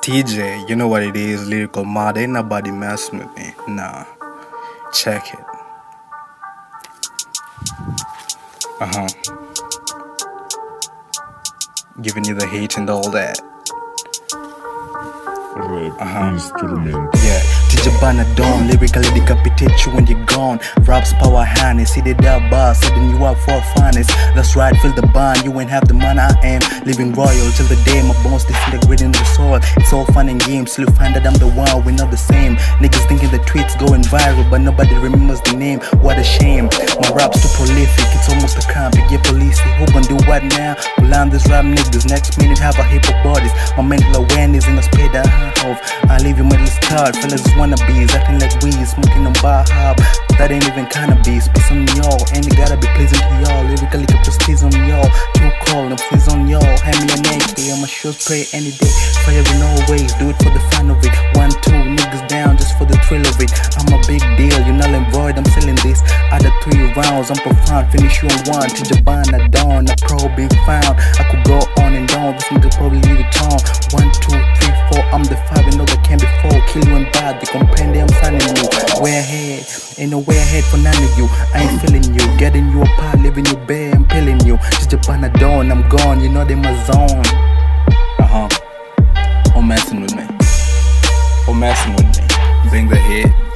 TJ, you know what it is, lyrical mod. Ain't nobody messing with me. Nah, check it. Giving you the hate and all that. Yeah, TJ Bana Don, lyrically decapitate you when you're gone. Raps power hand, see the dub boss, setting you up for finest. That's right, feel the bond, you ain't have the man I am. Living royal till the day my bones disintegrate in the soil. It's all fun and games, till you find that I'm the one, we're not the same. Niggas thinking the tweets going viral, but nobody remembers the name. What a shame, my rap's too prolific, it's almost a crime to get police. Who gon' do what now? Well, I'm this rap niggas, next minute have a heap of bodies. My mental awareness in a spade I leave you middle card, fellas wannabes, acting like we smoking on bar hop. That ain't even cannabis, piss on y'all, and it gotta be pleasing to y'all. Lyrically keep the steez on y'all, too cold, I'm please on y'all. Hand me an AK, I'ma sure spray any day. Fire in all ways, do it for the fun of it. 1, 2, niggas down just for the thrill of it. I'm a big deal, you're null and void, I'm selling this. Out of 3 rounds, I'm profound, finish you on 1. TJ Bana Don, a pro being found. I could go on and on, this nigga probably leave it on. 1, 2, 3, 4, I'm the 5, and know that can be 4. Kill you and bad, you comprende, I'm signing you. Way ahead, ain't no way ahead for none of you. I ain't feeling you, getting you apart, leaving you bare, I'm pilling you. TJ Bana Don, I'm gone, you know they my zone. Who messing with me? Who messing with me? Bring the hit.